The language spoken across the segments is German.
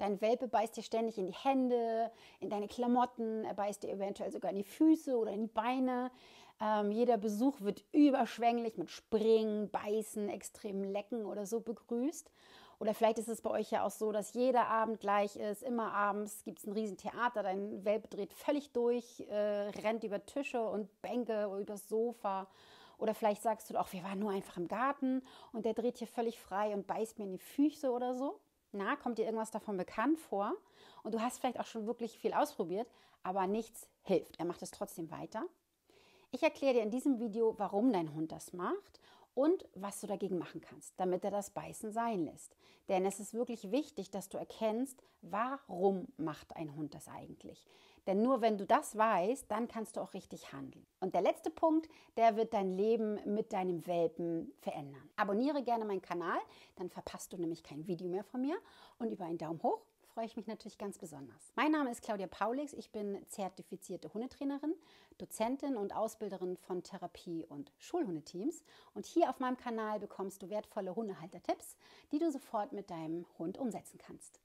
Dein Welpe beißt dir ständig in die Hände, in deine Klamotten, er beißt dir eventuell sogar in die Füße oder in die Beine. Jeder Besuch wird überschwänglich mit Springen, Beißen, extremen Lecken oder so begrüßt. Oder vielleicht ist es bei euch ja auch so, dass jeder Abend gleich ist. Immer abends gibt es ein Riesentheater, dein Welpe dreht völlig durch, rennt über Tische und Bänke oder übers Sofa. Oder vielleicht sagst du auch, wir waren nur einfach im Garten und der dreht hier völlig frei und beißt mir in die Füße oder so. Na, kommt dir irgendwas davon bekannt vor? Und du hast vielleicht auch schon wirklich viel ausprobiert, aber nichts hilft. Er macht es trotzdem weiter. Ich erkläre dir in diesem Video, warum dein Hund das macht und was du dagegen machen kannst, damit er das Beißen sein lässt. Denn es ist wirklich wichtig, dass du erkennst, warum macht ein Hund das eigentlich. Denn nur wenn du das weißt, dann kannst du auch richtig handeln. Und der letzte Punkt, der wird dein Leben mit deinem Welpen verändern. Abonniere gerne meinen Kanal, dann verpasst du nämlich kein Video mehr von mir. Und über einen Daumen hoch freue ich mich natürlich ganz besonders. Mein Name ist Claudia Paulix, ich bin zertifizierte Hundetrainerin, Dozentin und Ausbilderin von Therapie- und Schulhundeteams. Und hier auf meinem Kanal bekommst du wertvolle Hundehalter-Tipps, die du sofort mit deinem Hund umsetzen kannst.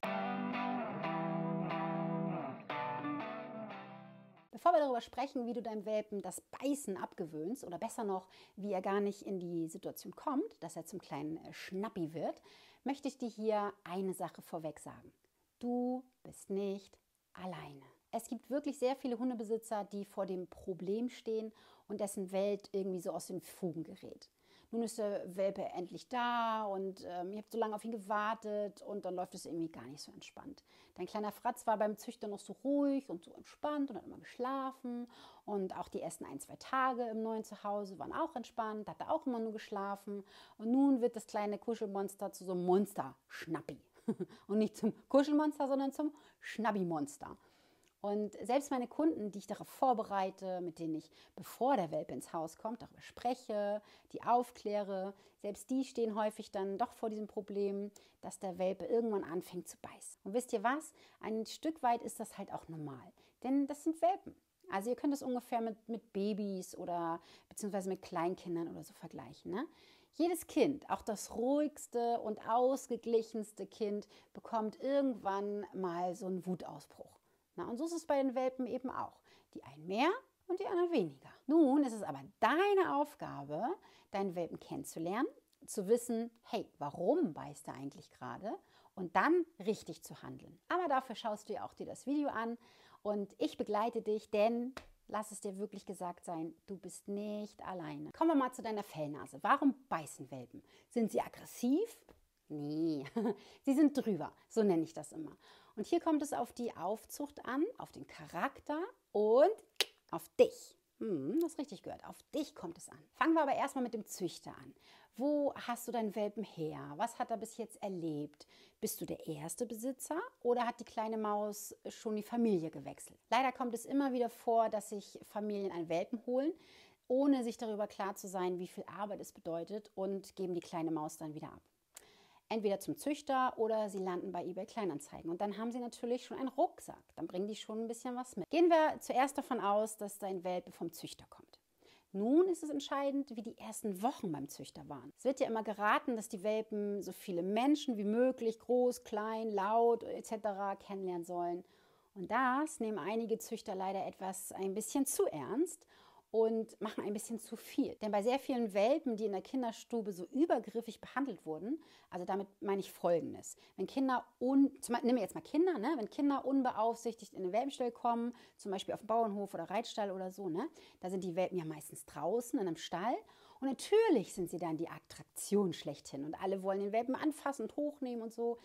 Bevor wir darüber sprechen, wie du deinem Welpen das Beißen abgewöhnst oder besser noch, wie er gar nicht in die Situation kommt, dass er zum kleinen Schnappi wird, möchte ich dir hier eine Sache vorweg sagen. Du bist nicht alleine. Es gibt wirklich sehr viele Hundebesitzer, die vor dem Problem stehen und dessen Welt irgendwie so aus den Fugen gerät. Nun ist der Welpe endlich da und ihr habt so lange auf ihn gewartet und dann läuft es irgendwie gar nicht so entspannt. Dein kleiner Fratz war beim Züchter noch so ruhig und so entspannt und hat immer geschlafen und auch die ersten 1, 2 Tage im neuen Zuhause waren auch entspannt, hat er auch immer nur geschlafen und nun wird das kleine Kuschelmonster zu so einem Monster-Schnappi. Und nicht zum Kuschelmonster, sondern zum Schnabbi-Monster. Und selbst meine Kunden, die ich darauf vorbereite, mit denen ich, bevor der Welpe ins Haus kommt, darüber spreche, die aufkläre, selbst die stehen häufig dann doch vor diesem Problem, dass der Welpe irgendwann anfängt zu beißen. Und wisst ihr was? Ein Stück weit ist das halt auch normal, denn das sind Welpen. Also ihr könnt es ungefähr mit Babys oder beziehungsweise mit Kleinkindern oder so vergleichen. Ne? Jedes Kind, auch das ruhigste und ausgeglichenste Kind, bekommt irgendwann mal so einen Wutausbruch. Na, und so ist es bei den Welpen eben auch. Die einen mehr und die anderen weniger. Nun ist es aber deine Aufgabe, deinen Welpen kennenzulernen, zu wissen, hey, warum beißt er eigentlich gerade und dann richtig zu handeln. Aber dafür schaust du ja auch dir das Video an und ich begleite dich, denn lass es dir wirklich gesagt sein, du bist nicht alleine. Kommen wir mal zu deiner Fellnase. Warum beißen Welpen? Sind sie aggressiv? Nee, sie sind drüber, so nenne ich das immer. Und hier kommt es auf die Aufzucht an, auf den Charakter und auf dich. Das richtig gehört. Auf dich kommt es an. Fangen wir aber erstmal mit dem Züchter an. Wo hast du deinen Welpen her? Was hat er bis jetzt erlebt? Bist du der erste Besitzer oder hat die kleine Maus schon die Familie gewechselt? Leider kommt es immer wieder vor, dass sich Familien einen Welpen holen, ohne sich darüber klar zu sein, wie viel Arbeit es bedeutet und geben die kleine Maus dann wieder ab. Entweder zum Züchter oder sie landen bei eBay Kleinanzeigen. Und dann haben sie natürlich schon einen Rucksack. Dann bringen die schon ein bisschen was mit. Gehen wir zuerst davon aus, dass dein Welpe vom Züchter kommt. Nun ist es entscheidend, wie die ersten Wochen beim Züchter waren. Es wird ja immer geraten, dass die Welpen so viele Menschen wie möglich, groß, klein, laut etc. kennenlernen sollen. Und das nehmen einige Züchter leider ein bisschen zu ernst und machen ein bisschen zu viel. Denn bei sehr vielen Welpen, die in der Kinderstube so übergriffig behandelt wurden, also damit meine ich Folgendes. Wenn Kinder, nehmen wir jetzt mal Kinder, ne? Wenn Kinder unbeaufsichtigt in den Welpenstall kommen, zum Beispiel auf dem Bauernhof oder Reitstall oder so, ne? Da sind die Welpen ja meistens draußen in einem Stall und natürlich sind sie dann die Attraktion schlechthin und alle wollen den Welpen anfassen und hochnehmen und so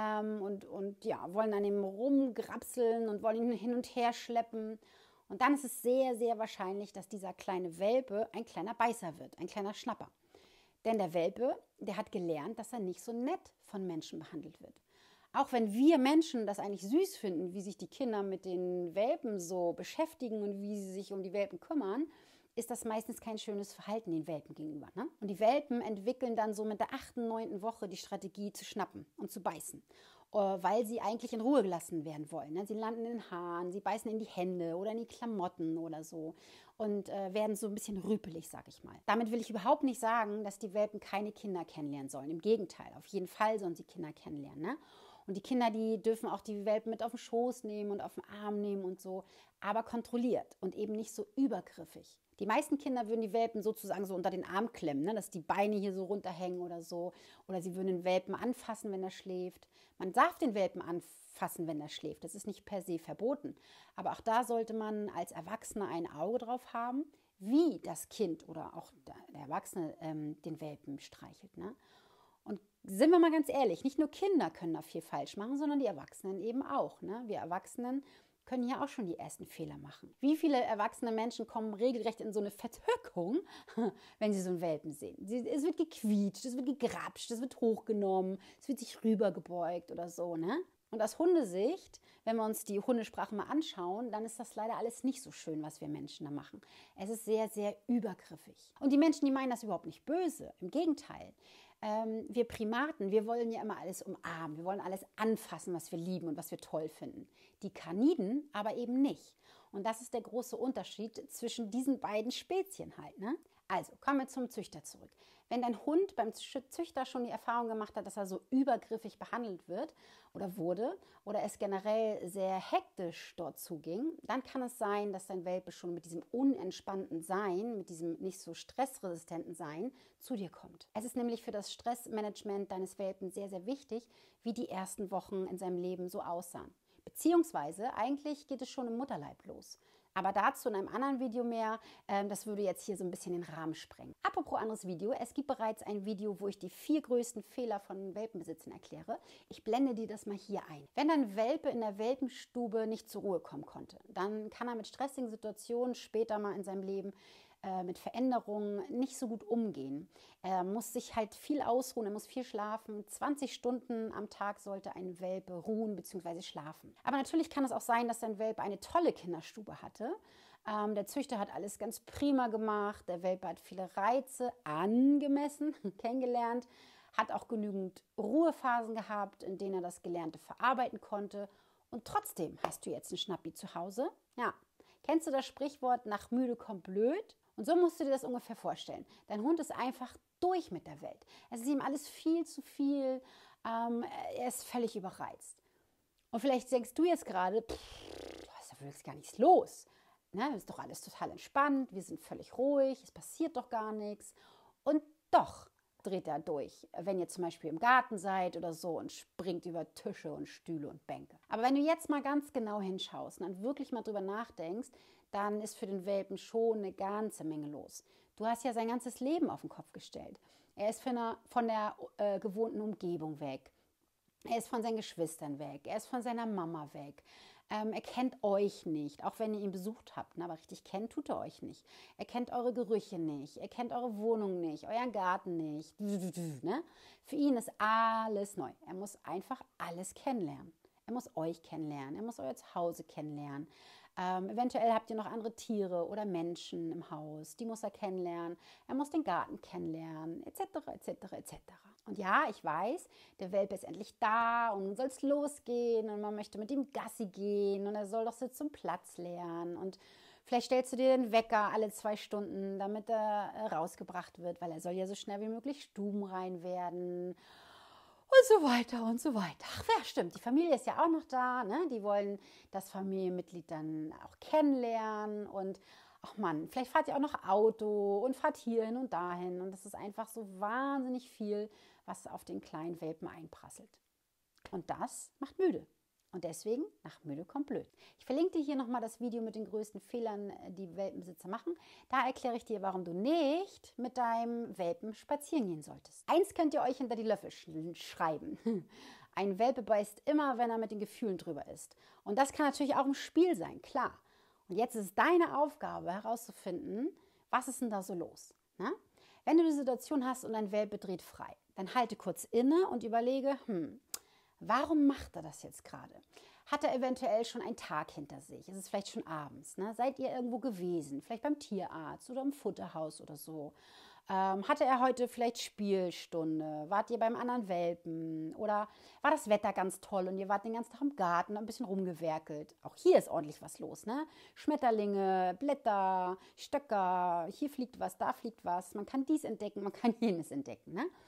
und ja, wollen an ihm rumgrapseln und wollen ihn hin und her schleppen. Und dann ist es sehr, sehr wahrscheinlich, dass dieser kleine Welpe ein kleiner Beißer wird, ein kleiner Schnapper. Denn der Welpe, der hat gelernt, dass er nicht so nett von Menschen behandelt wird. Auch wenn wir Menschen das eigentlich süß finden, wie sich die Kinder mit den Welpen so beschäftigen und wie sie sich um die Welpen kümmern, ist das meistens kein schönes Verhalten den Welpen gegenüber. Ne? Und die Welpen entwickeln dann so mit der 8., 9. Woche die Strategie zu schnappen und zu beißen, weil sie eigentlich in Ruhe gelassen werden wollen. Ne? Sie landen in den Haaren, sie beißen in die Hände oder in die Klamotten oder so und werden so ein bisschen rüpelig, sag ich mal. Damit will ich überhaupt nicht sagen, dass die Welpen keine Kinder kennenlernen sollen. Im Gegenteil, auf jeden Fall sollen sie Kinder kennenlernen. Ne? Und die Kinder, die dürfen auch die Welpen mit auf den Schoß nehmen und auf den Arm nehmen und so, aber kontrolliert und eben nicht so übergriffig. Die meisten Kinder würden die Welpen sozusagen so unter den Arm klemmen, ne? Dass die Beine hier so runterhängen oder so. Oder sie würden den Welpen anfassen, wenn er schläft. Man darf den Welpen anfassen, wenn er schläft. Das ist nicht per se verboten. Aber auch da sollte man als Erwachsener ein Auge drauf haben, wie das Kind oder auch der Erwachsene den Welpen streichelt. Ne? Und sind wir mal ganz ehrlich, nicht nur Kinder können da viel falsch machen, sondern die Erwachsenen eben auch. Ne? Wir Erwachsenen können ja auch schon die ersten Fehler machen. Wie viele erwachsene Menschen kommen regelrecht in so eine Vertückung, wenn sie so einen Welpen sehen? Es wird gequietscht, es wird gegrapscht, es wird hochgenommen, es wird sich rübergebeugt oder so, ne? Und aus Hundesicht, wenn wir uns die Hundesprache mal anschauen, dann ist das leider alles nicht so schön, was wir Menschen da machen. Es ist sehr, sehr übergriffig. Und die Menschen, die meinen das überhaupt nicht böse. Im Gegenteil. Wir Primaten, wir wollen ja immer alles umarmen. Wir wollen alles anfassen, was wir lieben und was wir toll finden. Die Kaniden aber eben nicht. Und das ist der große Unterschied zwischen diesen beiden Spezien halt, ne? Also, kommen wir zum Züchter zurück. Wenn dein Hund beim Züchter schon die Erfahrung gemacht hat, dass er so übergriffig behandelt wird oder wurde oder es generell sehr hektisch dort zuging, dann kann es sein, dass dein Welpe schon mit diesem unentspannten Sein, mit diesem nicht so stressresistenten Sein zu dir kommt. Es ist nämlich für das Stressmanagement deines Welpen sehr, sehr wichtig, wie die ersten Wochen in seinem Leben so aussahen. Beziehungsweise eigentlich geht es schon im Mutterleib los. Aber dazu in einem anderen Video mehr, das würde jetzt hier so ein bisschen den Rahmen sprengen. Apropos anderes Video, es gibt bereits ein Video, wo ich die 4 größten Fehler von Welpenbesitzern erkläre. Ich blende dir das mal hier ein. Wenn ein Welpe in der Welpenstube nicht zur Ruhe kommen konnte, dann kann er mit stressigen Situationen später mal in seinem Leben mit Veränderungen nicht so gut umgehen. Er muss sich halt viel ausruhen, er muss viel schlafen. 20 Stunden am Tag sollte ein Welpe ruhen bzw. schlafen. Aber natürlich kann es auch sein, dass ein Welpe eine tolle Kinderstube hatte. Der Züchter hat alles ganz prima gemacht. Der Welpe hat viele Reize angemessen kennengelernt, hat auch genügend Ruhephasen gehabt, in denen er das Gelernte verarbeiten konnte. Und trotzdem hast du jetzt einen Schnappi zu Hause. Ja, kennst du das Sprichwort, nach müde kommt blöd? Und so musst du dir das ungefähr vorstellen. Dein Hund ist einfach durch mit der Welt. Es ist ihm alles viel zu viel. Er ist völlig überreizt. Und vielleicht denkst du jetzt gerade, da ist wirklich gar nichts los. Ne, ist doch alles total entspannt. Wir sind völlig ruhig. Es passiert doch gar nichts. Und doch dreht er durch, wenn ihr zum Beispiel im Garten seid oder so und springt über Tische und Stühle und Bänke. Aber wenn du jetzt mal ganz genau hinschaust und dann wirklich mal drüber nachdenkst, dann ist für den Welpen schon eine ganze Menge los. Du hast ja sein ganzes Leben auf den Kopf gestellt. Er ist von der gewohnten Umgebung weg. Er ist von seinen Geschwistern weg. Er ist von seiner Mama weg. Er kennt euch nicht, auch wenn ihr ihn besucht habt. Ne? Aber richtig kennt tut er euch nicht. Er kennt eure Gerüche nicht. Er kennt eure Wohnung nicht, euren Garten nicht. Ne? Für ihn ist alles neu. Er muss einfach alles kennenlernen. Er muss euch kennenlernen. Er muss euer Zuhause kennenlernen. Eventuell habt ihr noch andere Tiere oder Menschen im Haus. Die muss er kennenlernen. Er muss den Garten kennenlernen, etc., etc., etc. Und ja, ich weiß, der Welpe ist endlich da und nun soll es losgehen und man möchte mit ihm Gassi gehen und er soll doch Sitz und Platz lernen. Und vielleicht stellst du dir den Wecker alle 2 Stunden, damit er rausgebracht wird, weil er soll ja so schnell wie möglich stubenrein werden. Und so weiter und so weiter. Ach ja, stimmt, die Familie ist ja auch noch da. Ne? Die wollen das Familienmitglied dann auch kennenlernen. Und ach Mann, vielleicht fahrt ihr auch noch Auto und fahrt hierhin und dahin. Und das ist einfach so wahnsinnig viel, was auf den kleinen Welpen einprasselt. Und das macht müde. Und deswegen, nach müde kommt blöd. Ich verlinke dir hier nochmal das Video mit den größten Fehlern, die Welpenbesitzer machen. Da erkläre ich dir, warum du nicht mit deinem Welpen spazieren gehen solltest. Eins könnt ihr euch hinter die Löffel schreiben. Ein Welpe beißt immer, wenn er mit den Gefühlen drüber ist. Und das kann natürlich auch im Spiel sein, klar. Und jetzt ist es deine Aufgabe herauszufinden, was ist denn da so los? Na? Wenn du die Situation hast und ein Welpe dreht frei, dann halte kurz inne und überlege, warum macht er das jetzt gerade? Hat er eventuell schon einen Tag hinter sich? Ist es vielleicht schon abends? Ne? Seid ihr irgendwo gewesen? Vielleicht beim Tierarzt oder im Futterhaus oder so? Hatte er heute vielleicht Spielstunde? Wart ihr beim anderen Welpen? Oder war das Wetter ganz toll und ihr wart den ganzen Tag im Garten, ein bisschen rumgewerkelt? Auch hier ist ordentlich was los. Ne? Schmetterlinge, Blätter, Stöcker, hier fliegt was, da fliegt was. Man kann dies entdecken, man kann jenes entdecken. Ne?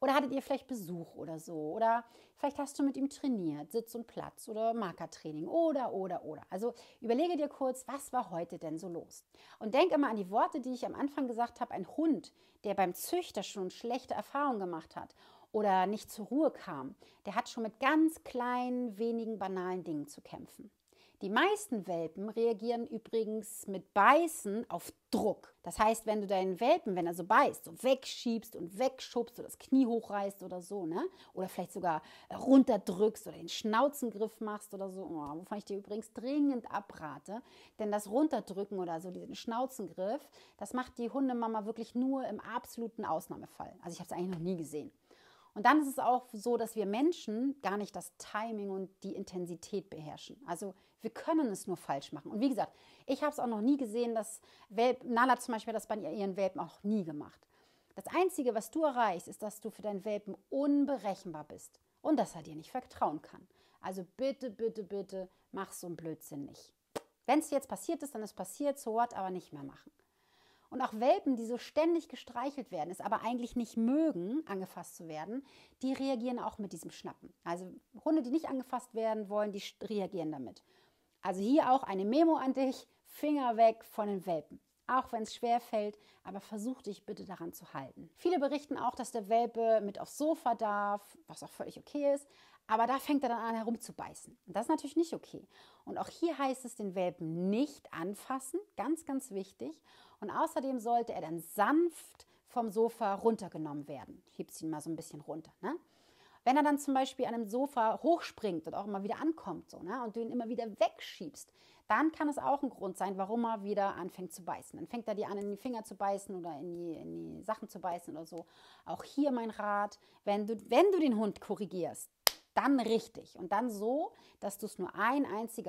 Oder hattet ihr vielleicht Besuch oder so? Oder vielleicht hast du mit ihm trainiert, Sitz und Platz oder Markertraining oder. Also überlege dir kurz, was war heute denn so los? Und denk immer an die Worte, die ich am Anfang gesagt habe. Ein Hund, der beim Züchter schon schlechte Erfahrungen gemacht hat oder nicht zur Ruhe kam, der hat schon mit ganz kleinen, wenigen banalen Dingen zu kämpfen. Die meisten Welpen reagieren übrigens mit Beißen auf Druck. Das heißt, wenn du deinen Welpen, wenn er so beißt, so wegschiebst und wegschubst oder das Knie hochreißt oder so, ne? Oder vielleicht sogar runterdrückst oder den Schnauzengriff machst oder so, wovon ich dir übrigens dringend abrate. Denn das Runterdrücken oder so, diesen Schnauzengriff, das macht die Hundemama wirklich nur im absoluten Ausnahmefall. Also ich habe es eigentlich noch nie gesehen. Und dann ist es auch so, dass wir Menschen gar nicht das Timing und die Intensität beherrschen. Also wir können es nur falsch machen. Und wie gesagt, ich habe es auch noch nie gesehen, dass Nala zum Beispiel hat das bei ihren Welpen auch nie gemacht. Das Einzige, was du erreichst, ist, dass du für deinen Welpen unberechenbar bist und dass er dir nicht vertrauen kann. Also bitte, bitte, bitte, mach so einen Blödsinn nicht. Wenn es jetzt passiert ist, dann ist es passiert, so what, aber nicht mehr machen. Und auch Welpen, die so ständig gestreichelt werden, es aber eigentlich nicht mögen, angefasst zu werden, die reagieren auch mit diesem Schnappen. Also Hunde, die nicht angefasst werden wollen, die reagieren damit. Also hier auch eine Memo an dich, Finger weg von den Welpen. Auch wenn es schwer fällt, aber versuch dich bitte daran zu halten. Viele berichten auch, dass der Welpe mit aufs Sofa darf, was auch völlig okay ist, aber da fängt er dann an herumzubeißen. Und das ist natürlich nicht okay. Und auch hier heißt es, den Welpen nicht anfassen, ganz, ganz wichtig. Und außerdem sollte er dann sanft vom Sofa runtergenommen werden. Ich heb's ihn mal so ein bisschen runter, ne? Wenn er dann zum Beispiel an einem Sofa hochspringt und auch immer wieder ankommt so, ne, und du ihn immer wieder wegschiebst, dann kann es auch ein Grund sein, warum er wieder anfängt zu beißen. Dann fängt er dir an, in die Finger zu beißen oder in die Sachen zu beißen oder so. Auch hier mein Rat, wenn du den Hund korrigierst, dann richtig und dann so, dass du es nur ein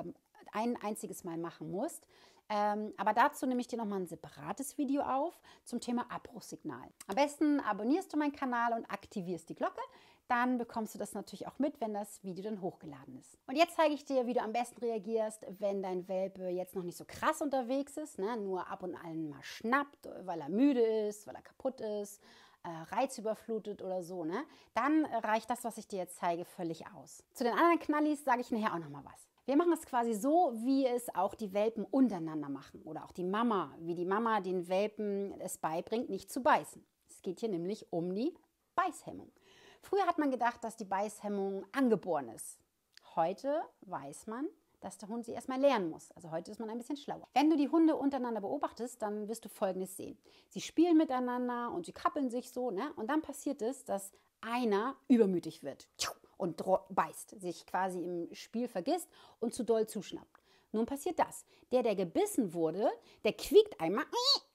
einziges Mal machen musst. Aber dazu nehme ich dir nochmal ein separates Video auf zum Thema Abbruchssignal. Am besten abonnierst du meinen Kanal und aktivierst die Glocke. Dann bekommst du das natürlich auch mit, wenn das Video dann hochgeladen ist. Und jetzt zeige ich dir, wie du am besten reagierst, wenn dein Welpe jetzt noch nicht so krass unterwegs ist, ne? Nur ab und an mal schnappt, weil er müde ist, weil er kaputt ist, reizüberflutet oder so, ne? Dann reicht das, was ich dir jetzt zeige, völlig aus. Zu den anderen Knallis sage ich nachher auch nochmal was. Wir machen es quasi so, wie es auch die Welpen untereinander machen oder auch die Mama, wie die Mama den Welpen es beibringt, nicht zu beißen. Es geht hier nämlich um die Beißhemmung. Früher hat man gedacht, dass die Beißhemmung angeboren ist. Heute weiß man, dass der Hund sie erstmal lernen muss. Also heute ist man ein bisschen schlauer. Wenn du die Hunde untereinander beobachtest, dann wirst du Folgendes sehen. Sie spielen miteinander und sie kappeln sich so, ne? Und dann passiert es, dass einer übermütig wird und beißt, sich quasi im Spiel vergisst und zu doll zuschnappt. Nun passiert das. Der gebissen wurde, der quiekt einmal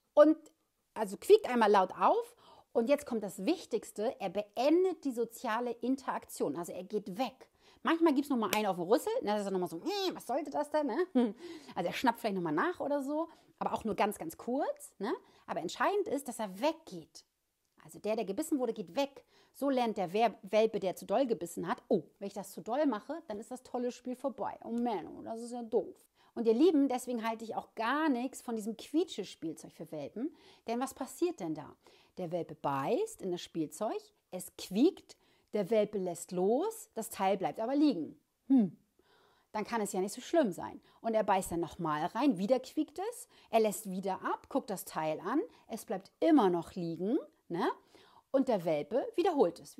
quiekt einmal laut auf. Und jetzt kommt das Wichtigste, er beendet die soziale Interaktion, also er geht weg. Manchmal gibt es nochmal einen auf den Rüssel, das ist dann nochmal so, was sollte das denn? Ne? Also er schnappt vielleicht nochmal nach oder so, aber auch nur ganz, ganz kurz. Ne? Aber entscheidend ist, dass er weggeht. Also der gebissen wurde, geht weg. So lernt der Welpe, der zu doll gebissen hat, oh, wenn ich das zu doll mache, dann ist das tolle Spiel vorbei. Oh Mann, das ist ja doof. Und ihr Lieben, deswegen halte ich auch gar nichts von diesem Quietsche-Spielzeug für Welpen. Denn was passiert denn da? Der Welpe beißt in das Spielzeug, es quiekt, der Welpe lässt los, das Teil bleibt aber liegen. Dann kann es ja nicht so schlimm sein. Und er beißt dann nochmal rein, wieder quiekt es, er lässt wieder ab, guckt das Teil an, es bleibt immer noch liegen, ne? Und der Welpe wiederholt es.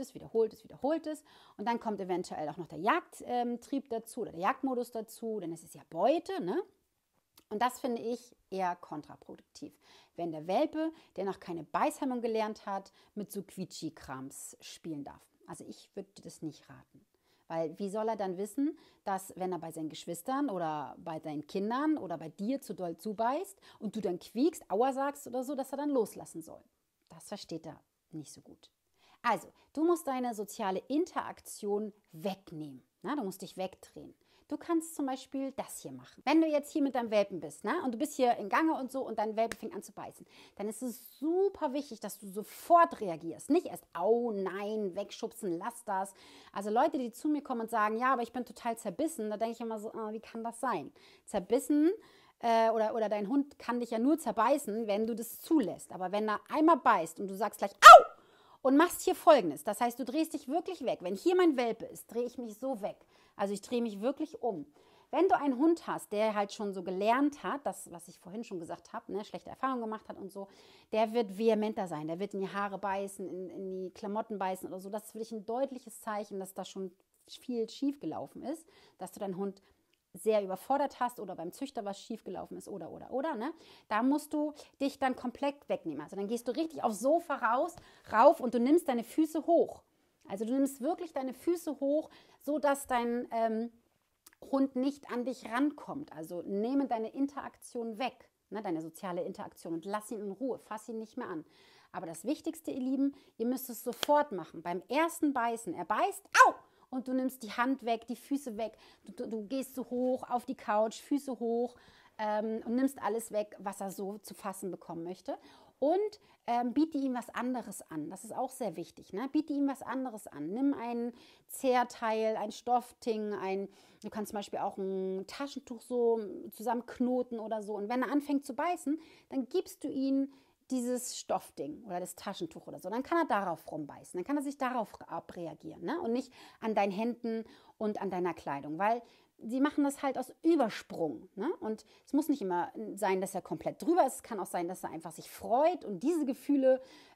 Und dann kommt eventuell auch noch der Jagdtrieb dazu oder der Jagdmodus dazu, denn es ist ja Beute, ne? Und das finde ich eher kontraproduktiv, wenn der Welpe, der noch keine Beißhemmung gelernt hat, mit so Quietschi-Krams spielen darf. Also ich würde das nicht raten. Weil wie soll er dann wissen, dass wenn er bei seinen Geschwistern oder bei deinen Kindern oder bei dir zu doll zubeißt und du dann quiekst, aua sagst oder so, dass er dann loslassen soll? Das versteht er nicht so gut. Also, du musst deine soziale Interaktion wegnehmen. Na, du musst dich wegdrehen. Du kannst zum Beispiel das hier machen. Wenn du jetzt hier mit deinem Welpen bist, ne, und du bist hier in Gange und so und dein Welpe fängt an zu beißen, dann ist es super wichtig, dass du sofort reagierst. Nicht erst, oh nein, wegschubsen, lass das. Also Leute, die zu mir kommen und sagen, ja, aber ich bin total zerbissen, da denke ich immer so, wie kann das sein? Zerbissen oder dein Hund kann dich ja nur zerbeißen, wenn du das zulässt. Aber wenn er einmal beißt und du sagst gleich, au! und machst hier Folgendes. Das heißt, du drehst dich wirklich weg. Wenn hier mein Welpe ist, drehe ich mich so weg. Also ich drehe mich wirklich um. Wenn du einen Hund hast, der halt schon so gelernt hat, das, was ich vorhin schon gesagt habe, ne, schlechte Erfahrungen gemacht hat und so, der wird vehementer sein. Der wird in die Haare beißen, in die Klamotten beißen oder so. Das ist für dich ein deutliches Zeichen, dass da schon viel schief gelaufen ist, dass du deinen Hund sehr überfordert hast oder beim Züchter was schiefgelaufen ist oder. Ne? Da musst du dich dann komplett wegnehmen. Also dann gehst du richtig aufs Sofa rauf und du nimmst deine Füße hoch. Also du nimmst wirklich deine Füße hoch, sodass dein Hund nicht an dich rankommt. Also nehme deine Interaktion weg, ne, deine soziale Interaktion und lass ihn in Ruhe, fass ihn nicht mehr an. Aber das Wichtigste, ihr Lieben, ihr müsst es sofort machen. Beim ersten Beißen, er beißt, au! Und du nimmst die Hand weg, die Füße weg, du gehst so hoch auf die Couch, Füße hoch und nimmst alles weg, was er so zu fassen bekommen möchte. Und biete ihm was anderes an. Das ist auch sehr wichtig. Ne? Biete ihm was anderes an. Nimm ein Zerrteil, ein Stoffding, du kannst zum Beispiel auch ein Taschentuch so zusammenknoten oder so. Und wenn er anfängt zu beißen, dann gibst du ihm dieses Stoffding oder das Taschentuch oder so, dann kann er darauf rumbeißen, dann kann er sich darauf abreagieren, ne? Und nicht an deinen Händen und an deiner Kleidung, weil sie machen das halt aus Übersprung, ne? Und es muss nicht immer sein, dass er komplett drüber ist, es kann auch sein, dass er einfach sich freut und diese Gefühle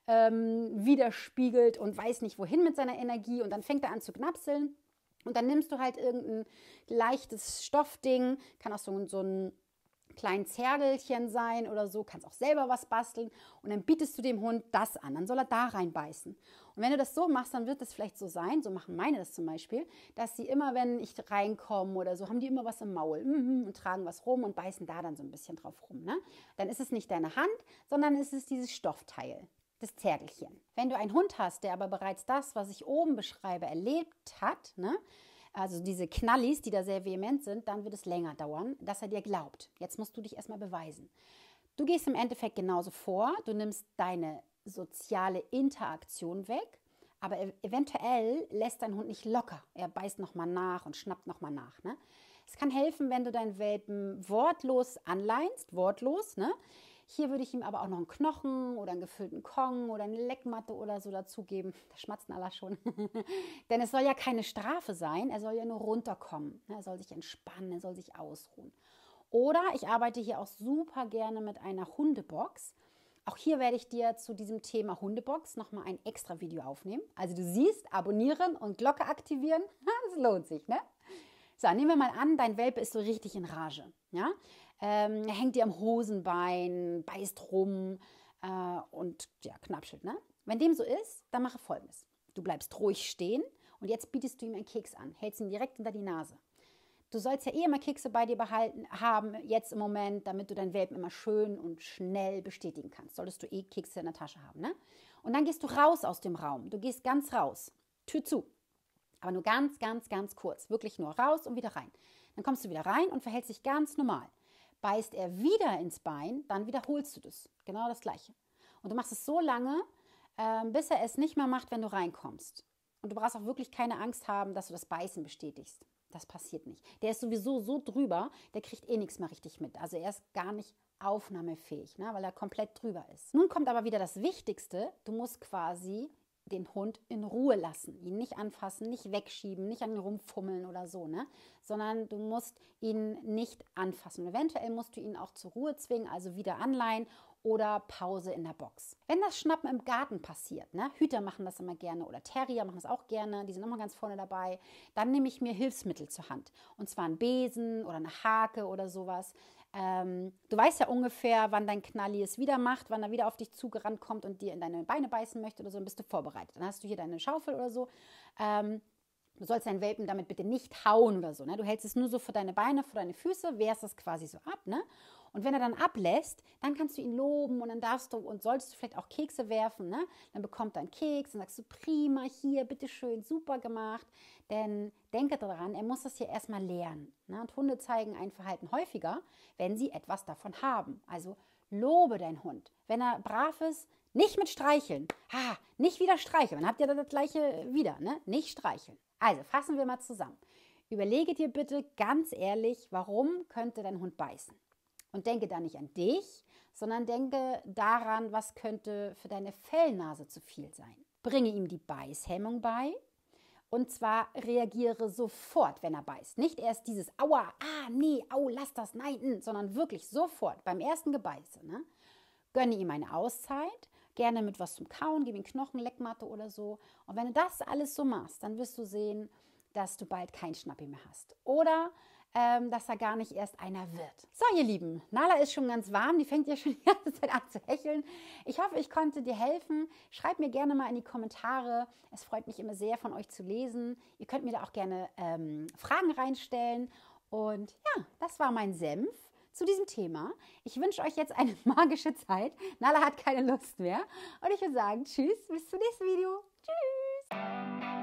widerspiegelt und weiß nicht wohin mit seiner Energie und dann fängt er an zu knapseln und dann nimmst du halt irgendein leichtes Stoffding, kann auch so ein kleinen Zergelchen sein oder so, kannst auch selber was basteln und dann bietest du dem Hund das an, dann soll er da reinbeißen. Und wenn du das so machst, dann wird es vielleicht so sein, so machen meine das zum Beispiel, dass sie immer, wenn ich reinkomme oder so, haben die immer was im Maul und tragen was rum und beißen da dann so ein bisschen drauf rum. Ne? Dann ist es nicht deine Hand, sondern ist es dieses Stoffteil, das Zergelchen. Wenn du einen Hund hast, der aber bereits das, was ich oben beschreibe, erlebt hat, ne? Also diese Knallis, die da sehr vehement sind, dann wird es länger dauern, dass er dir glaubt. Jetzt musst du dich erstmal beweisen. Du gehst im Endeffekt genauso vor, du nimmst deine soziale Interaktion weg, aber eventuell lässt dein Hund nicht locker. Er beißt nochmal nach und schnappt nochmal nach. Ne? Es kann helfen, wenn du deinen Welpen wortlos anleinst, wortlos, ne? Hier würde ich ihm aber auch noch einen Knochen oder einen gefüllten Kong oder eine Leckmatte oder so dazugeben. Da schmatzen alle schon. Denn es soll ja keine Strafe sein, er soll ja nur runterkommen. Er soll sich entspannen, er soll sich ausruhen. Oder ich arbeite hier auch super gerne mit einer Hundebox. Auch hier werde ich dir zu diesem Thema Hundebox nochmal ein extra Video aufnehmen. Also du siehst, abonnieren und Glocke aktivieren, das lohnt sich, ne? So, nehmen wir mal an, dein Welpe ist so richtig in Rage. Ja? Er hängt dir am Hosenbein, beißt rum und ja, knapschelt. Ne? Wenn dem so ist, dann mache Folgendes. Du bleibst ruhig stehen und jetzt bietest du ihm einen Keks an, hältst ihn direkt hinter die Nase. Du sollst ja eh immer Kekse bei dir haben, jetzt im Moment, damit du deinen Welpen immer schön und schnell bestätigen kannst. Solltest du eh Kekse in der Tasche haben. Ne? Und dann gehst du raus aus dem Raum. Du gehst ganz raus. Tür zu. Aber nur ganz, ganz, ganz kurz. Wirklich nur raus und wieder rein. Dann kommst du wieder rein und verhältst dich ganz normal. Beißt er wieder ins Bein, dann wiederholst du das. Genau das Gleiche. Und du machst es so lange, bis er es nicht mehr macht, wenn du reinkommst. Und du brauchst auch wirklich keine Angst haben, dass du das Beißen bestätigst. Das passiert nicht. Der ist sowieso so drüber, der kriegt eh nichts mehr richtig mit. Also er ist gar nicht aufnahmefähig, ne, weil er komplett drüber ist. Nun kommt aber wieder das Wichtigste. Du musst quasi den Hund in Ruhe lassen, ihn nicht anfassen, nicht wegschieben, nicht an ihn rumfummeln oder so, ne? Sondern du musst ihn nicht anfassen. Eventuell musst du ihn auch zur Ruhe zwingen, also wieder anleihen oder Pause in der Box. Wenn das Schnappen im Garten passiert, ne? Hüter machen das immer gerne oder Terrier machen das auch gerne, die sind immer ganz vorne dabei, dann nehme ich mir Hilfsmittel zur Hand. Und zwar einen Besen oder eine Hake oder sowas. Du weißt ja ungefähr, wann dein Knalli es wieder macht, wann er wieder auf dich zugerannt kommt und dir in deine Beine beißen möchte oder so, dann bist du vorbereitet. Dann hast du hier deine Schaufel oder so. Du sollst deinen Welpen damit bitte nicht hauen oder so. Ne? Du hältst es nur so für deine Beine, für deine Füße, wehrst es quasi so ab. Ne? Und wenn er dann ablässt, dann kannst du ihn loben und dann darfst du und solltest du vielleicht auch Kekse werfen. Ne? Dann bekommt er einen Keks und sagst du, prima, hier, bitteschön, super gemacht. Denn denke daran, er muss das hier erstmal lernen. Ne? Und Hunde zeigen ein Verhalten häufiger, wenn sie etwas davon haben. Also lobe deinen Hund. Wenn er brav ist, nicht mit streicheln. Nicht wieder streicheln. Dann habt ihr das gleiche wieder. Ne? Nicht streicheln. Also fassen wir mal zusammen. Überlege dir bitte ganz ehrlich, warum könnte dein Hund beißen? Und denke da nicht an dich, sondern denke daran, was könnte für deine Fellnase zu viel sein. bringe ihm die Beißhemmung bei. Und zwar reagiere sofort, wenn er beißt. Nicht erst dieses Aua, nee, au, lass das, nein, sondern wirklich sofort beim ersten Gebeiße. Ne? Gönne ihm eine Auszeit, gerne mit was zum Kauen, gib ihm Knochenleckmatte oder so. Und wenn du das alles so machst, dann wirst du sehen, dass du bald kein Schnappi mehr hast. Oder dass er gar nicht erst einer wird. So, ihr Lieben, Nala ist schon ganz warm, die fängt ja schon die ganze Zeit an zu hecheln. Ich hoffe, ich konnte dir helfen. Schreib mir gerne mal in die Kommentare. Es freut mich immer sehr, von euch zu lesen. Ihr könnt mir da auch gerne Fragen reinstellen. Und ja, das war mein Senf zu diesem Thema. Ich wünsche euch jetzt eine magische Zeit. Nala hat keine Lust mehr. Und ich würde sagen, tschüss, bis zum nächsten Video. Tschüss!